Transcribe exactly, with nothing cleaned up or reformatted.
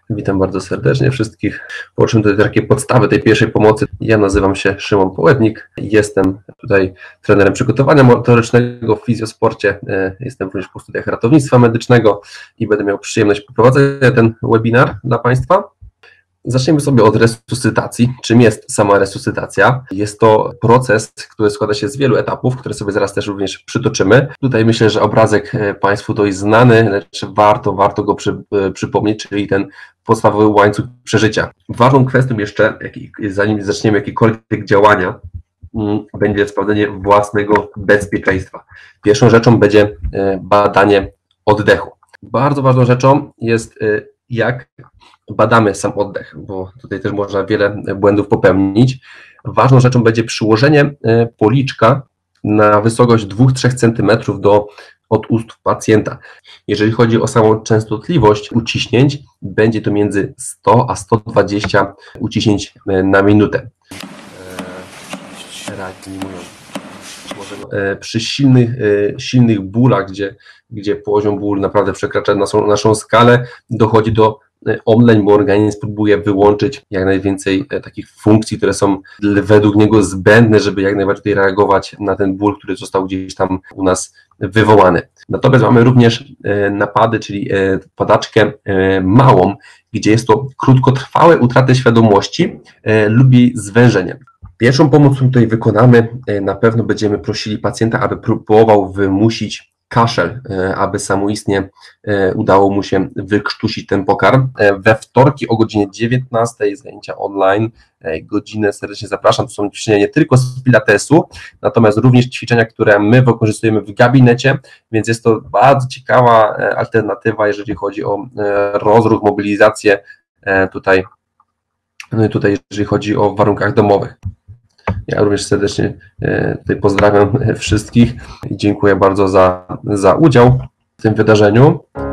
Witam bardzo serdecznie wszystkich. Po czym tutaj takie podstawy tej pierwszej pomocy. Ja nazywam się Szymon Połednik. Jestem tutaj trenerem przygotowania motorycznego w fizjosporcie. Jestem również po studiach ratownictwa medycznego i będę miał przyjemność poprowadzenia ten webinar dla Państwa. Zaczniemy sobie od resuscytacji. Czym jest sama resuscytacja? Jest to proces, który składa się z wielu etapów, które sobie zaraz też również przytoczymy. Tutaj myślę, że obrazek Państwu dość znany, lecz warto, warto go przy, przypomnieć, czyli ten podstawowy łańcuch przeżycia. Ważną kwestią jeszcze, zanim zaczniemy jakiekolwiek działania, będzie sprawdzenie własnego bezpieczeństwa. Pierwszą rzeczą będzie badanie oddechu. Bardzo ważną rzeczą jest, jak badamy sam oddech, bo tutaj też można wiele błędów popełnić. Ważną rzeczą będzie przyłożenie policzka na wysokość dwa do trzech centymetrów do, od ust pacjenta. Jeżeli chodzi o samą częstotliwość uciśnięć, będzie to między sto a sto dwadzieścia uciśnięć na minutę. Przy silnych, silnych bólach, gdzie, gdzie poziom bólu naprawdę przekracza naszą, naszą skalę, dochodzi do omdleń, bo organizm próbuje wyłączyć jak najwięcej takich funkcji, które są według niego zbędne, żeby jak najbardziej reagować na ten ból, który został gdzieś tam u nas wywołany. Natomiast mamy również napady, czyli padaczkę małą, gdzie jest to krótkotrwałe utraty świadomości lub jej zwężenie. Pierwszą pomoc, którą tutaj wykonamy, na pewno będziemy prosili pacjenta, aby próbował wymusić kaszel, aby samoistnie udało mu się wykrztusić ten pokarm. We wtorki o godzinie dziewiętnastej zajęcia online, godzinę serdecznie zapraszam. To są ćwiczenia nie tylko z pilatesu, natomiast również ćwiczenia, które my wykorzystujemy w gabinecie, więc jest to bardzo ciekawa alternatywa, jeżeli chodzi o rozruch, mobilizację tutaj, tutaj jeżeli chodzi o warunkach domowych. Ja również serdecznie tutaj pozdrawiam wszystkich i dziękuję bardzo za, za udział w tym wydarzeniu.